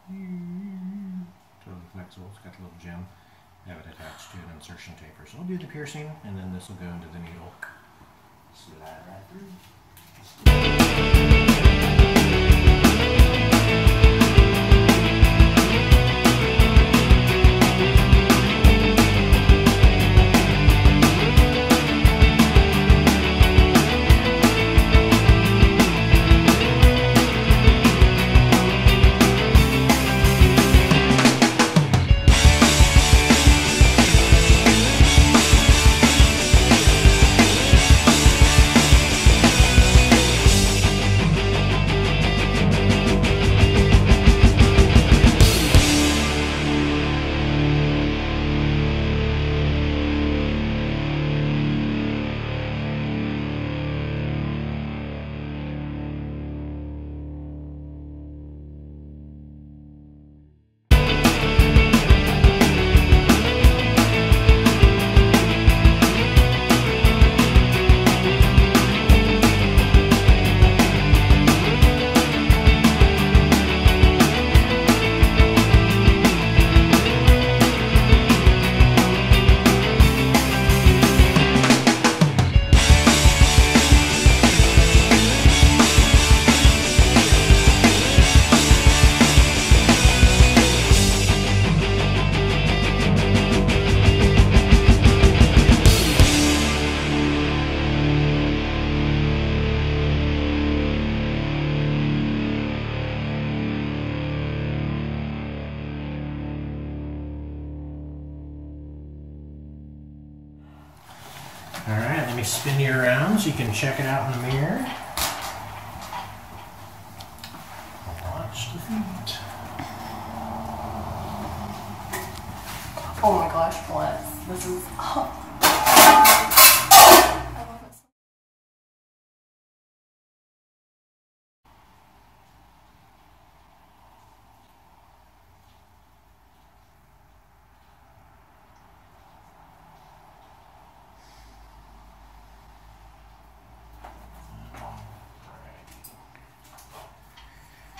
Totally flexible. It's got a little gem. Have it attached to an insertion taper. So we'll do the piercing, and then this will go into the needle. Slide right through. Alright, let me spin you around so you can check it out in the mirror. Watch the feet. Oh my gosh, Bless. This is